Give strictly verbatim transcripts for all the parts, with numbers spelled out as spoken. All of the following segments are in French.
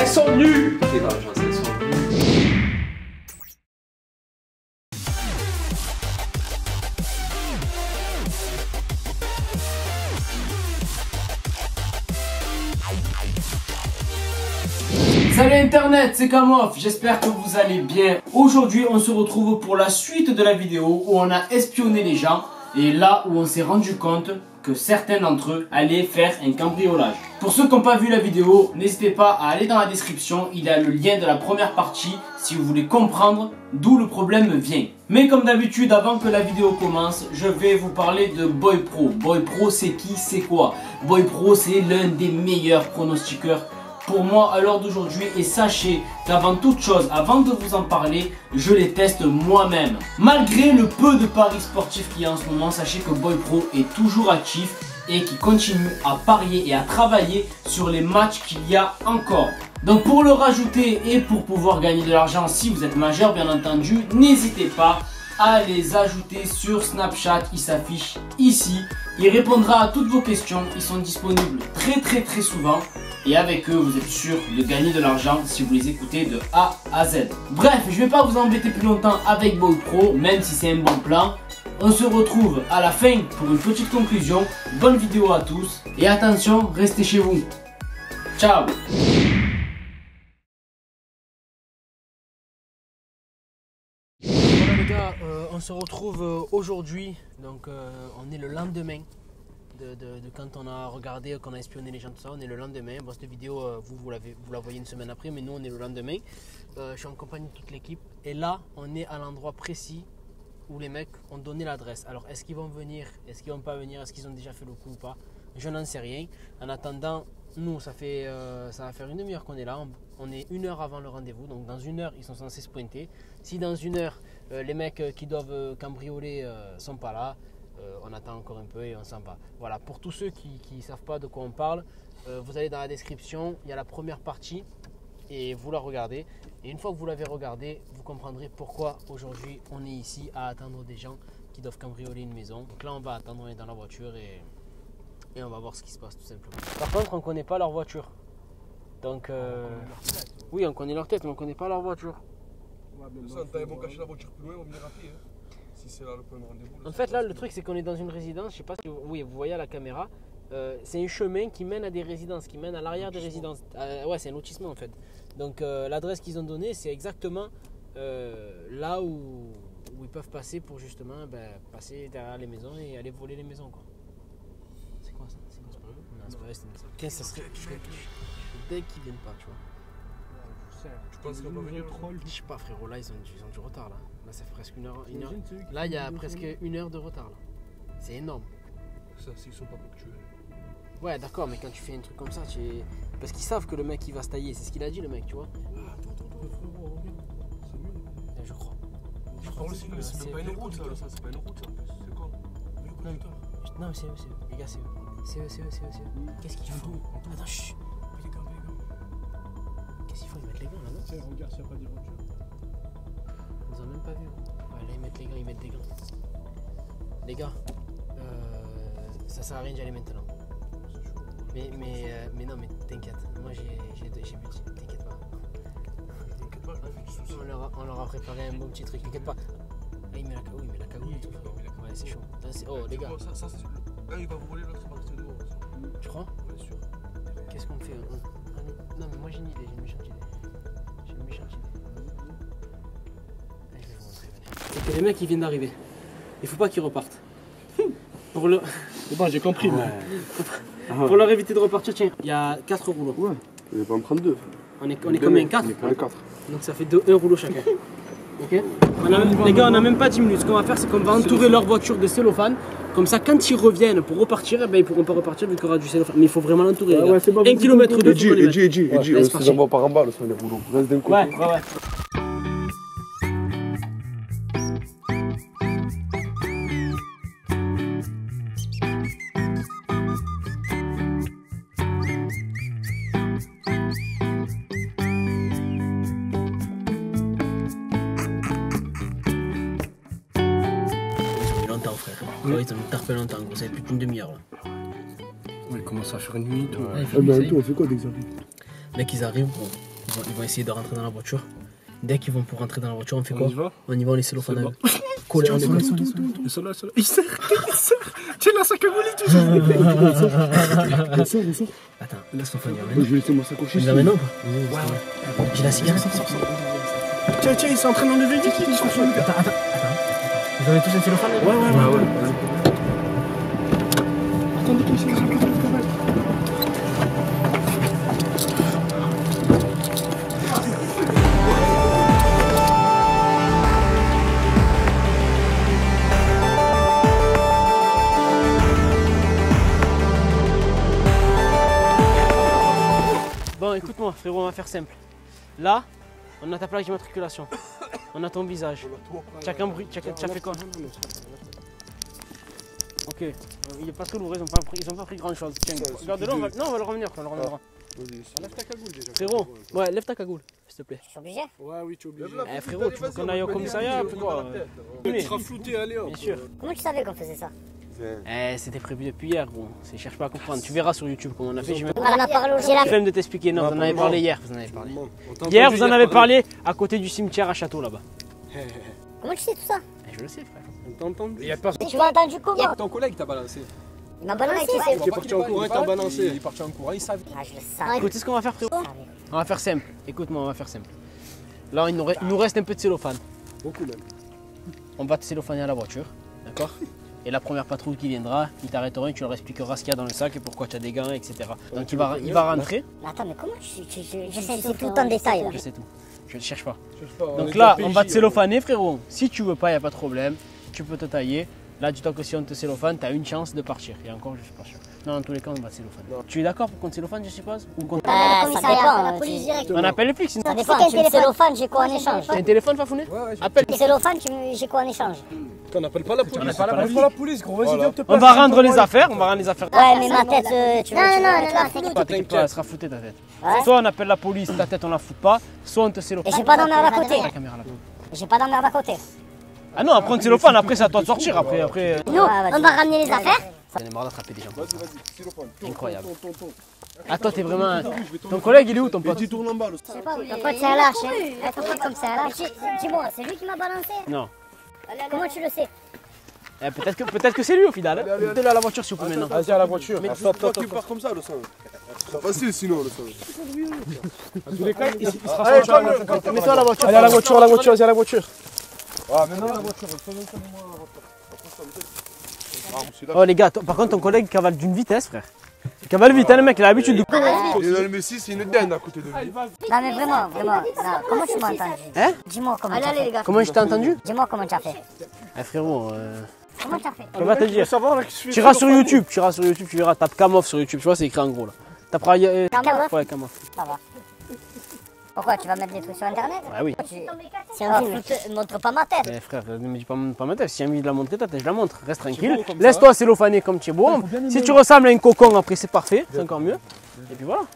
Elles sont nulles. Tes vengeances, elles sont nulles. Salut internet, c'est Kamof, j'espère que vous allez bien. Aujourd'hui on se retrouve pour la suite de la vidéo où on a espionné les gens et là où on s'est rendu compte que certains d'entre eux allaient faire un cambriolage. Pour ceux qui n'ont pas vu la vidéo, n'hésitez pas à aller dans la description, il y a le lien de la première partie si vous voulez comprendre d'où le problème vient. Mais comme d'habitude, avant que la vidéo commence, je vais vous parler de Boy Pro. Boy Pro c'est qui, c'est quoi? Boy Pro c'est l'un des meilleurs pronostiqueurs pour moi à l'heure d'aujourd'hui, et sachez qu'avant toute chose, avant de vous en parler, je les teste moi-même. Malgré le peu de paris sportifs qu'il y a en ce moment, sachez que Boy Pro est toujours actif et qui continue à parier et à travailler sur les matchs qu'il y a encore. Donc pour le rajouter et pour pouvoir gagner de l'argent si vous êtes majeur bien entendu, n'hésitez pas à les ajouter sur Snapchat, il s'affiche ici. Il répondra à toutes vos questions, ils sont disponibles très très très souvent. Et avec eux, vous êtes sûr de gagner de l'argent si vous les écoutez de A à Z. Bref, je ne vais pas vous embêter plus longtemps avec Boy Pro, même si c'est un bon plan. On se retrouve à la fin pour une petite conclusion. Bonne vidéo à tous. Et attention, restez chez vous. Ciao. Voilà les gars, euh, on se retrouve euh, aujourd'hui. Donc euh, on est le lendemain. De, de, de quand on a regardé, qu'on a espionné les gens, tout ça, on est le lendemain. Bon, cette vidéo, euh, vous, vous, vous la voyez une semaine après, mais nous, on est le lendemain. Euh, je suis en compagnie de toute l'équipe. Et là, on est à l'endroit précis où les mecs ont donné l'adresse. Alors, est-ce qu'ils vont venir? Est-ce qu'ils vont pas venir? Est-ce qu'ils ont déjà fait le coup ou pas? Je n'en sais rien. En attendant, nous, ça, fait, euh, ça va faire une demi-heure qu'on est là. On, on est une heure avant le rendez-vous. Donc, dans une heure, ils sont censés se pointer. Si dans une heure, euh, les mecs qui doivent euh, cambrioler euh, sont pas là, Euh, on attend encore un peu et on s'en va. Voilà, pour tous ceux qui ne savent pas de quoi on parle, euh, vous allez dans la description, il y a la première partie et vous la regardez. Et une fois que vous l'avez regardée, vous comprendrez pourquoi aujourd'hui on est ici à attendre des gens qui doivent cambrioler une maison. Donc là on va attendre, on est dans la voiture et, et on va voir ce qui se passe tout simplement. Par contre on ne connaît pas leur voiture. Donc euh, oui, on connaît leur tête mais on ne connaît pas leur voiture. Ouais, mais ça, t'as bon cacher la voiture plus loin, on va venir à pied. Hein. C'est là le point de rendez-vous. En fait là le truc c'est qu'on est dans une résidence, je sais pas si vous, oui, vous voyez à la caméra, euh, c'est un chemin qui mène à des résidences, qui mène à l'arrière des résidences. Euh, ouais, c'est un lotissement en fait. Donc euh, l'adresse qu'ils ont donnée c'est exactement euh, là où, où ils peuvent passer pour justement ben, passer derrière les maisons et aller voler les maisons quoi. C'est quoi ça? C'est quoi ça? Non, c'est pas vrai, c'est une maison. Qu'est-ce que ça serait? Je serais dès qu'ils viennent pas, tu vois. Tu penses qu'on va venir troll? Je sais pas frérot, là ils ont, ils ont du retard là. Là ça fait presque une heure. Une heure. Là il y a presque une heure de retard là. C'est énorme. Ça, s'ils sont pas ponctuels. Ouais d'accord, mais quand tu fais un truc comme ça, tu es... parce qu'ils savent que le mec il va se tailler, c'est ce qu'il a dit le mec, tu vois. Ah, attends, attends, attends, frérot, reviens. C'est mieux. Je crois. Je crois aussi, mais c'est même pas une route ça, ça c'est pas une route ça. C'est quoi? Non, non mais c'est eux, c'est eux. Les gars, c'est eux. C'est eux, c'est eux, c'est eux, c'est eux. Qu'est-ce qu'ils font? Attends, chut. Les gars, les gars. Qu'est-ce qu'ils font? Ils mettent les gants là, non? Tiens, regarde s'il n'y a pas des voitures. Ils nous ont même pas vu. Ouais, là ils mettent les gants, ils mettent des gants. Les gars, euh, ça sert à rien d'y aller maintenant. Mais, mais, euh, mais non, mais t'inquiète. Moi j'ai j'ai j'ai bu. T'inquiète pas. T'inquiète pas, j'ai du souci. On leur, a, on leur a préparé un bon petit truc, t'inquiète pas. Là il met la cagoule, il met la cagoule et tout. Ouais, c'est chaud. Là, oh les gars. Ça, ça, c'est... Là il va vous voler, l'autre il va rester dehors. Tu crois? Bien sûr. Qu'est-ce qu'on fait? on... on... Non mais moi j'ai une idée, j'ai une méchante idée. J'ai une méchante idée. Allez, je vais vous montrer, venez. C'est que les mecs ils viennent d'arriver. Il faut pas qu'ils repartent. Pour le... C'est bon, j'ai compris. Ouais. Pour leur éviter de repartir, tiens, il y a quatre rouleaux. Ouais, je vais pas en prendre deux. On est, on est combien? quatre? On est quatre. Donc ça fait deux, un rouleau chacun. Ok, on a même, les gars, on n'a même pas dix minutes. Ce qu'on va faire, c'est qu'on va entourer leur voiture de cellophane. Comme ça, quand ils reviennent pour repartir, eh ben, ils pourront pas repartir vu qu'il y aura du cellophane. Mais il faut vraiment l'entourer. Ah ouais, c'est bon, un kilomètre de Edgy, Edgy, Edgy, Edgy, on se envoie par en bas, les rouleaux. Reste d'un côté. Ouais, ouais, ouais. Ouais, ils ont tarpé longtemps, ça fait plus d'une demi-heure là. Ouais, il commence à faire nuit. Ouais, Ah, mais en tout, on fait quoi d'examen? Mec, ils arrivent, bon. Ils vont, ils vont essayer de rentrer dans la voiture. Dès qu'ils vont pour rentrer dans la voiture, on fait quoi? On y va? On y va, on les cellophane avec. Collé en école. Il sort là, il sort là. Il sort, il sort. Tiens, la sac à voler, tu sais. Il sort, il sort. Attends, laisse ton phone, il Je vais laisser mon sac au Tu chien. les amènes ou pas? J'ai la cigarette. Tiens, tiens, ils sont en train d'enlever vite. Attends, attends, attends. Vous avez tous un cellophane? Ouais, ouais, ouais. ouais. Attendez, qu'ils sont là. Bon, écoute-moi, frérot, on va faire simple. Là, on a ta plaque d'immatriculation. On a ton visage. Tu as qu'un bruit, tu as fait quoi? Ok, euh, il est pas trop lourd, ils ont pas pris, ils ont pas pris grand chose. Tiens, regarde-le, on va... non, on va le revenir, on le reviendra. Lève ta cagoule déjà. Frérot, ouais, lève ta cagoule, s'il te plaît. Je suis obligé. Ouais, oui, tu es obligé. Eh frérot, tu veux qu'on aille au commissariat ou quoi? Tu seras flouté, allez hop. Bien sûr. Comment tu savais qu'on faisait ça? Eh, c'était prévu depuis hier, gros. C'est cherche pas à comprendre. Tu verras sur YouTube comment on a fait. J'ai même On en a parlé aujourd'hui. la flemme de t'expliquer. Non, vous en avez parlé hier. Vous en avez parlé. Hier, vous en avez parlé à côté du cimetière à Château là-bas. Comment tu sais tout ça? Eh, je le sais, frère. On t'a entendu? Il y a personne. Tu m'as entendu comment? Ton collègue t'a balancé. Il m'a balancé, c'est. Il est parti en courant, il t'a balancé. Il est parti en courant, il savait. Ah, je le savais. Écoute, c'est ce qu'on va faire, frérot. Je savais. On va faire simple. Écoute-moi, on va faire simple. Là, il nous, reste, il nous reste un peu de cellophane. Beaucoup même. On va te cellophaner à la voiture, d'accord? Et la première patrouille qui viendra, il t'arrêtera et tu leur expliqueras ce qu'il y a dans le sac et pourquoi tu as des gants, et cetera. Donc il va, il va rentrer. Mais attends, mais comment tu. tu, tu je sais tout en détail là. Je sais tout. Je ne cherche pas. On Donc est là, de la on va te P J, cellophaner, frérot. Si tu veux pas, il n'y a pas de problème. Tu peux te tailler. Là, dis-toi que si on te cellophane, tu as une chance de partir. Et encore, je suis pas sûr. Non, dans tous les cas, on va te cellophaner. Tu es d'accord pour qu'on te cellophane, je suppose? Ou qu'on... Euh, ça dépend. La police directe. On appelle les flics sinon. Ça dépend. Tu me cellophanes, j'ai quoi en échange? T'as un téléphone, Fafouné? Ouais, ouais, Appelle. Tu me cellophanes, tu me- j'ai quoi en échange? On n'appelle pas la police. On appelle pas la Appelle police. la police, gros. Vas-y, viens, te On va rendre les affaires. On va rendre les affaires. Ouais, mais ma tête, euh, tu veux. Non, non, non, non, Toi, t'inquiète pas, elle sera floutée ta tête. Ouais. Soit on appelle la police, ta tête on la fout pas, soit on te cellophane. Et j'ai pas d'emmerde à côté. La caméra là-bas. J'ai pas d'emmerde à côté. Ah non, après on te cellophane, après c'est à toi de sortir. Après, après. Nous, on va ramener les affaires. J'en ai marre d'attraper des gens. Vas-y, vas-y, xylophone. Incroyable. Ton, ton, ton. Ah, toi t'es vraiment. un- Ton collègue il est où ton Et pote? tu tournes en bas, le Ton pote, c'est un lâche. hein. Ton pote, comme c'est un lâche. Dis-moi, c'est lui qui m'a balancé? Non. Comment tu le sais? Eh, peut-être que, peut-être que c'est lui au final. Allez, allez, Mettez-le à la voiture s'il vous plaît maintenant. Vas-y, à la voiture. Mais Mais stop, toi stop, qui stop. pars comme ça, le sang. C'est facile sinon, le sang. En tous les cas, il sera Allez, sorti à la calme-le. voiture. Mets-toi à la voiture. Allez, à la voiture, à la voiture, vas-y, à la voiture. Ah, maintenant, la voiture. Oh les gars, toi- par contre ton collègue cavale d'une vitesse frère. Il cavale vite hein le mec, il a l'habitude de... Il est dans le Messi, c'est une dinde à côté de lui. Non, mais vraiment, vraiment. Non, comment tu m'as entendu? Hein? Dis-moi comment tu as fait. Comment je t'ai entendu? Dis-moi comment tu as fait. Eh frérot, euh... Comment tu as fait? je peux pas te dire. savoir là qui se fait. Tu iras sur YouTube, tu iras sur YouTube, tu verras, tape Kamof sur YouTube, tu vois c'est écrit en gros là. Taperas... Euh... Kamof? Ouais Kamof. Ça va. Pourquoi? Tu vas mettre des trucs sur internet? Ouais oui. Tu... Oh, foute- montre pas ma tête. Mais frère, ne me dis pas, pas ma tête, si j'ai envie de la montrer ta tête, je la montre. Reste tranquille. Laisse-toi cellophaner comme tu es beau. Si tu ressembles à une cocon après c'est parfait, c'est encore mieux. Et puis voilà.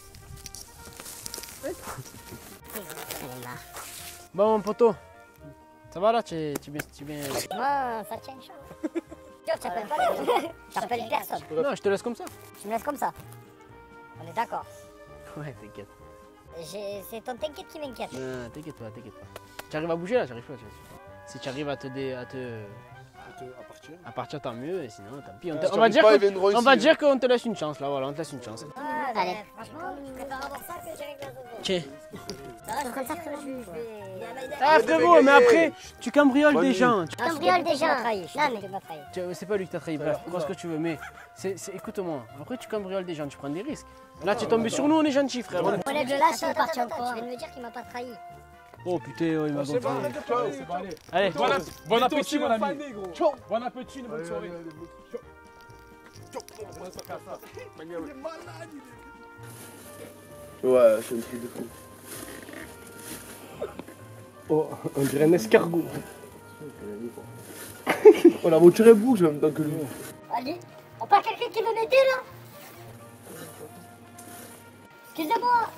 Bon mon poteau, ça va là, tu es, tu es bien, tu es bien... Moi, ça tient chaud. Tu t'appelles pas les... T'appelles personne. Non, je te laisse comme ça. Tu me laisses comme ça. On est d'accord. Ouais, t'inquiète. J'ai- C'est ton t'inquiète qui m'inquiète. Non, t'inquiète pas, t'inquiète pas. Tu arrives à bouger là, j'arrive pas. tu- Si tu arrives à te, dé- à te, À partir. à partir tant mieux, et sinon tant pis. On, Si te- on tu va arrives dire pas, que- ils viendront on ici, va hein. dire qu'on te laisse une chance là, voilà, on te laisse une chance. Allez. Franchement, je préfère avoir ça que j'avais la zozo. Tiens. C'est comme ça que je je vais... Ah frérot, mais après, tu cambrioles des gens. Tu- Je cambriole des gens. Non, mais... tu- C'est pas lui qui t'a trahi, bref, crois ce que tu veux, mais c'est, c'est- écoute-moi. Après, tu cambrioles des gens, tu prends des risques. Là, tu es tombé sur nous, on est gentils, frère. On- On est de là, c'est parti en quoi? Tu viens de me dire qu'il m'a pas trahi. Oh putain, oh, il m'a C'est bon, gonflé. arrête-toi, c'est bon, allez. Allez, Bon, app- bon appétit, mon ami. Fané, gros. Ciao. Bon appétit, une bonne Allez, soirée. allez, allez, Ouais, c'est un truc de fou. Oh, on dirait un escargot. Oh, la voiture elle bouge en même temps que lui. Allez, on parle quelqu'un qui veut m'aider là? Excusez-moi.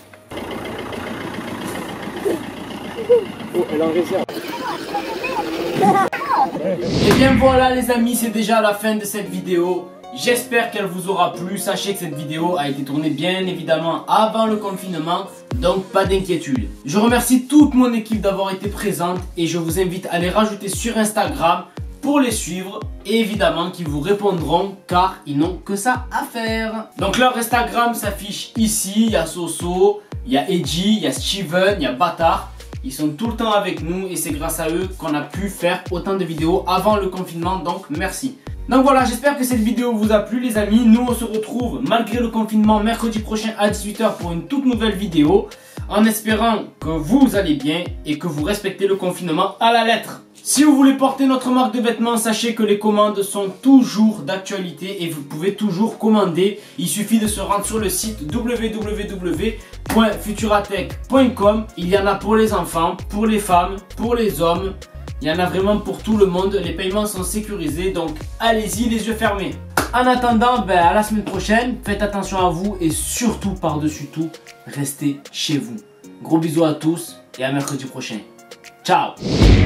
Oh, elle est en réserve. Et bien voilà les amis, c'est déjà la fin de cette vidéo. J'espère qu'elle vous aura plu. Sachez que cette vidéo a été tournée bien évidemment avant le confinement, donc pas d'inquiétude. Je remercie toute mon équipe d'avoir été présente et je vous invite à les rajouter sur Instagram pour les suivre et évidemment qu'ils vous répondront car ils n'ont que ça à faire. Donc leur Instagram s'affiche ici. Il y a Soso, il y a Edgy, il y a Steven, il y a Bâtard. Ils sont tout le temps avec nous et c'est grâce à eux qu'on a pu faire autant de vidéos avant le confinement, donc merci. Donc voilà, j'espère que cette vidéo vous a plu les amis. Nous on se retrouve malgré le confinement mercredi prochain à dix-huit heures pour une toute nouvelle vidéo, en espérant que vous allez bien et que vous respectez le confinement à la lettre. Si vous voulez porter notre marque de vêtements, sachez que les commandes sont toujours d'actualité et vous pouvez toujours commander. Il suffit de se rendre sur le site w w w point futuratech point com. Il y en a pour les enfants, pour les femmes, pour les hommes. Il y en a vraiment pour tout le monde. Les paiements sont sécurisés, donc allez-y les yeux fermés. En attendant, ben, à la semaine prochaine. Faites attention à vous et surtout, par-dessus tout, restez chez vous. Gros bisous à tous et à mercredi prochain. Ciao!